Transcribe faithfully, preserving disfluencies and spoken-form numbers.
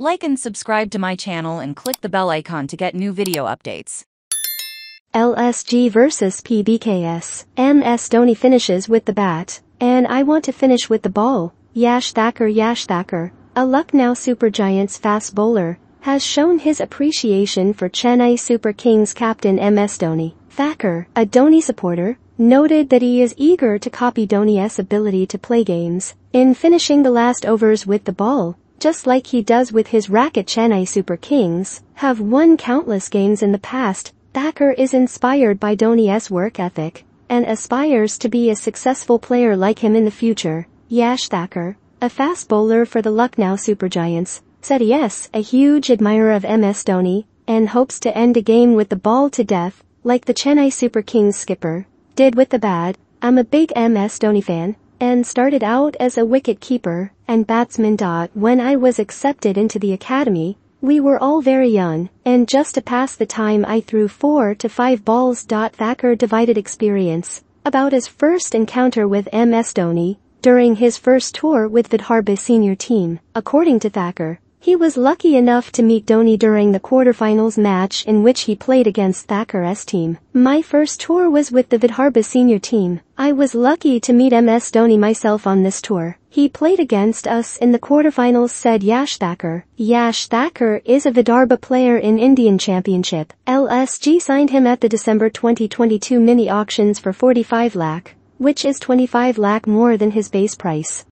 Like and subscribe to my channel and click the bell icon to get new video updates. L S G versus P B K S. M S Dhoni finishes with the bat, and I want to finish with the ball. Yash Thakur Yash Thakur, a Lucknow Super Giants fast bowler, has shown his appreciation for Chennai Super Kings captain M S Dhoni. Thakur, a Dhoni supporter, noted that he is eager to copy Dhoni's ability to play games in finishing the last overs with the ball, just like he does with his racket. Chennai Super Kings have won countless games in the past. Thakur is inspired by Dhoni's work ethic and aspires to be a successful player like him in the future. Yash Thakur, a fast bowler for the Lucknow Super Giants, said he is a huge admirer of M S Dhoni and hopes to end a game with the ball to death, like the Chennai Super Kings skipper did with the bat. I'm a big M S Dhoni fan, and started out as a wicket-keeper and batsman. When I was accepted into the academy, we were all very young, and just to pass the time I threw four to five balls. Thakur divided experience about his first encounter with M S Dhoni during his first tour with Vidharbha senior team. According to Thakur, he was lucky enough to meet Dhoni during the quarterfinals match in which he played against Thakur's team. My first tour was with the Vidharbha senior team. I was lucky to meet M S Dhoni myself on this tour. He played against us in the quarterfinals, said Yash Thakur. Yash Thakur is a Vidharbha player in Indian Championship. L S G signed him at the December twenty twenty-two mini auctions for forty-five lakh, which is twenty-five lakh more than his base price.